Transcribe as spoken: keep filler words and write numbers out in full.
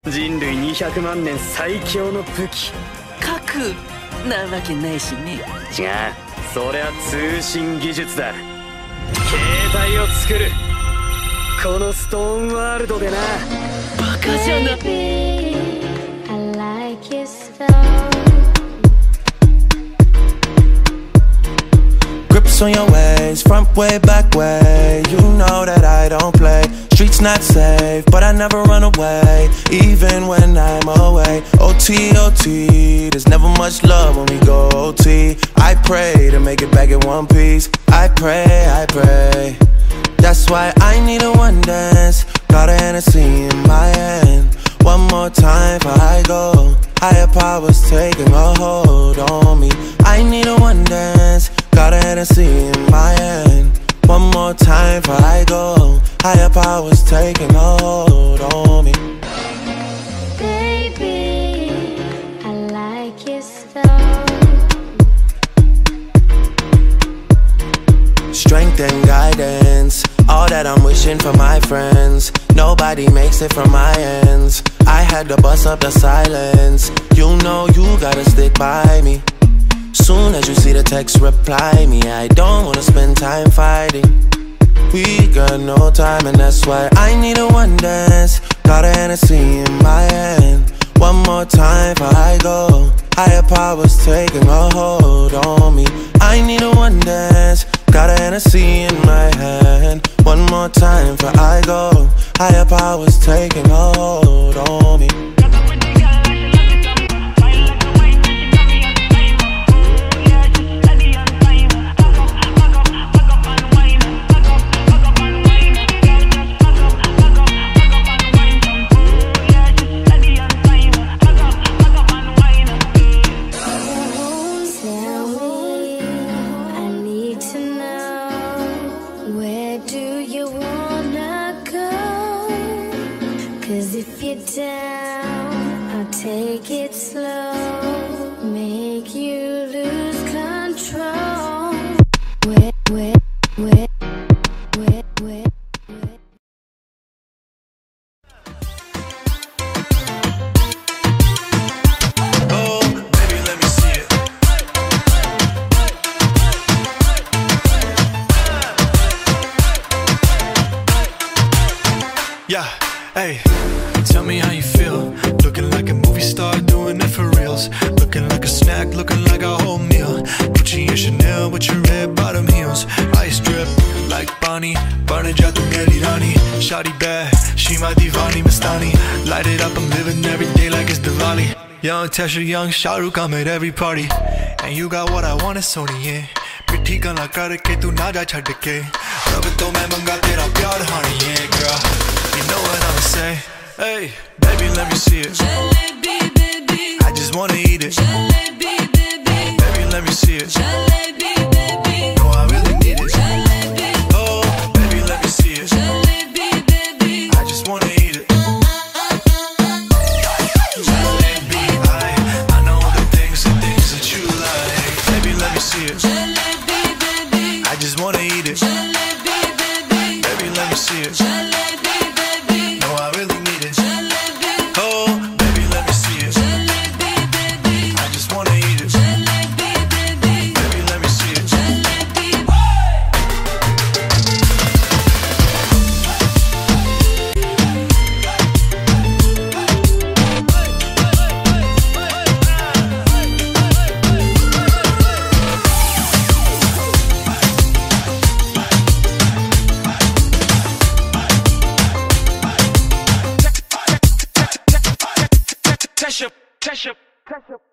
人類にひゃくまん年最強の武器核なわけないしね。 違う、そりゃ通信技術だ。携帯を作るこのストーンワールドでな。 バカじゃな。 Grips on your ways, front way, back way. You know that I don't play. Streets not safe, but I never run away, even when I'm away. O T, O T, there's never much love when we go O T. I pray to make it back in one piece. I pray, I pray. That's why I need a one dance. Got a Hennessy in my hand. One more time before I go. Higher powers taking a hold on me. I need a one dance. Got a Hennessy in my hand. One more time before I go. Higher powers taking a hold on me. Baby, I like your style. Strength and guidance, all that I'm wishing for my friends. Nobody makes it from my ends. I had to bust up the silence. You know you gotta stick by me. Soon as you see the text, reply me. I don't wanna spend time fighting. We got no time, and that's why I need a one dance. Got a Hennessy in my hand. One more time before I go. Higher powers taking a hold on me. I need a one dance. Got a Hennessy in my hand. One more time before I go. Higher powers taking a hold on me. Cause if you're down, I'll take it slow, make you lose control. Wait, wait, wait, wait, wait, wait. Oh, baby, let me see it. Yeah, hey. Tell me how you feel. Looking like a movie star, doing it for reals. Looking like a snack, looking like a whole meal. Gucci and Chanel with your red bottom heels. Ice drip like Bonnie, burning out the Mary Rani. Shawty bad, she my divani Mastani. Light it up, I'm living every day like it's Diwali. Young Tesha, young Shahrukh, I'm at every party. And you got what I want, it's Sony, yeah. पिट्ठी गला करके तू ना जा छड़ के रब तो मैं मंगा तेरा प्यार honey, yeah girl. You know what I'ma say. Hey, baby, let me see it. Jalebi, baby. I just wanna eat it. Jalebi, baby. Baby, let me see it. Jalebi, baby. No, I really need it. Jalebi. Oh, baby, let me see it. Jalebi, baby. I just wanna eat it. Jalebi, I, I know the things, the things that you like. Baby, let me see it. Jalebi, baby. I just wanna eat it. Jalebi, baby. Baby, let me see it. Jalebi, baby. No, I really need it. Jalebi. Oh, baby, let me see it. Jalebi, baby. I just wanna eat it. Jalebi, baby. Baby, let me see it. Jalebi. Test your, test your, test your.